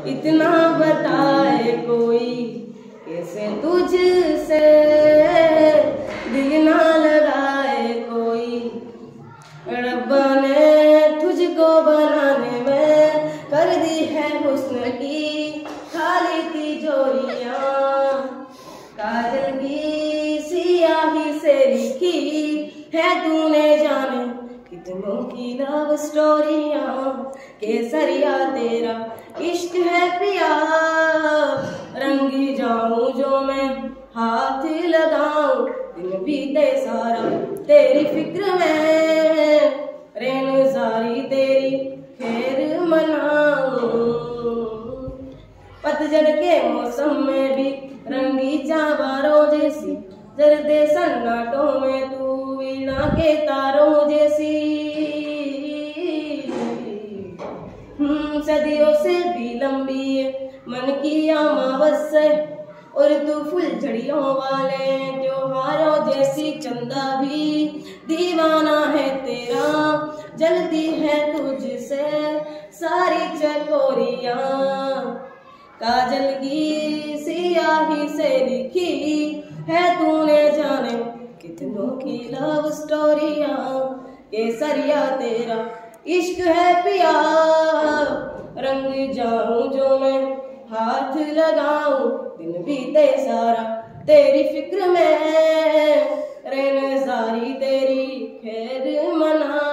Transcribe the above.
इतना बताए कोई कैसे तुझसे दिल ना लगाए कोई। रब्बा ने तुझको बनाने में कर दी है हुस्न की खाली तिजोरियां। काजल की सियाही से लिखी है तूने जाने कितनों की लव स्टोरियां। केसरिया तेरा इश्क है पिया, रंग जाऊं जो मैं हाथ लगाऊं। दिन बीते सारा तेरी फिक्र में, रैन सारी तेरी खैर मनाऊं। पतझड़ के मौसम में भी रंगी चाबारों जैसी, जर्दे सन्नाटों में तू वीणा के तारों जैसी। सदियों से भी लंबी है मन की अमावस्या, और तू फुलझड़ियों वाले त्योहारों जैसी। चंदा भी दीवाना है तेरा, जलती है तुझसे सारी चकोरियां। काजल की सियाही से लिखी है तूने जाने कितनों की लव स्टोरियां। केसरिया तेरा इश्क है पिया, रंग जाऊं जो मैं हाथ लगाऊं। दिन बीते सारा तेरी फिक्र में, रहने सारी तेरी खैर मना।